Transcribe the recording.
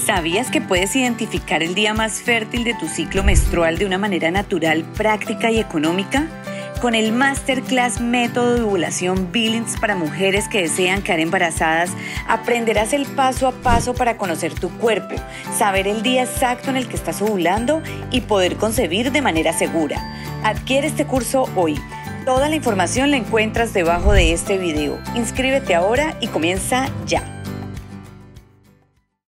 ¿Sabías que puedes identificar el día más fértil de tu ciclo menstrual de una manera natural, práctica y económica? Con el Masterclass Método de Ovulación Billings para mujeres que desean quedar embarazadas, aprenderás el paso a paso para conocer tu cuerpo, saber el día exacto en el que estás ovulando y poder concebir de manera segura. Adquiere este curso hoy. Toda la información la encuentras debajo de este video. Inscríbete ahora y comienza ya.